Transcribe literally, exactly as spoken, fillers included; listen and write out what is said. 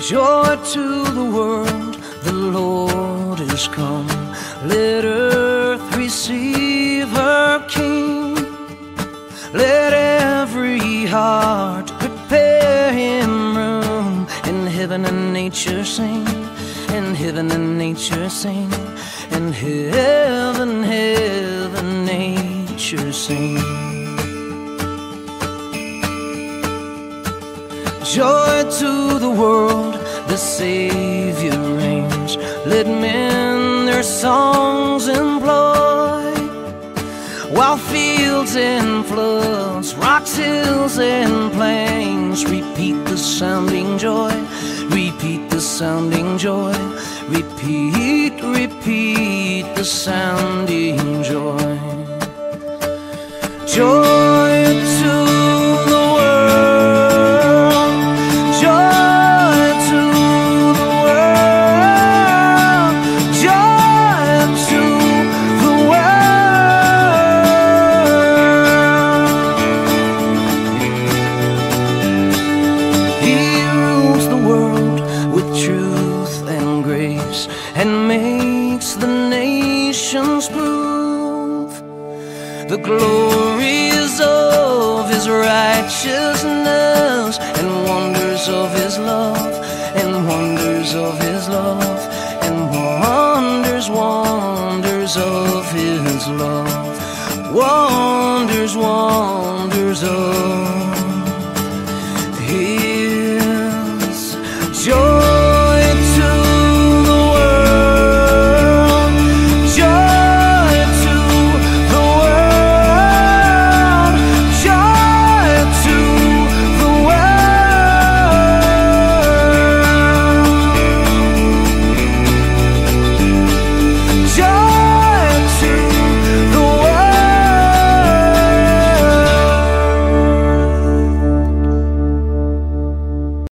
Joy to the world, the Lord is come. Let earth receive her King. Let every heart prepare him room. In heaven and nature sing, in heaven and nature sing, in heaven, heaven, nature sing. Joy to the world, the Savior reigns. Let men their songs employ, while fields and floods, rocks, hills, and plains repeat the sounding joy, repeat the sounding joy, repeat, repeat the sounding joy. Joy to the world, joy to the world, joy to the world. He rules the world with truth and grace, and makes the nations prove the glories of his righteousness, and wonders of his love, and wonders of his love, and wonders, wonders of his love, wonders, wonders of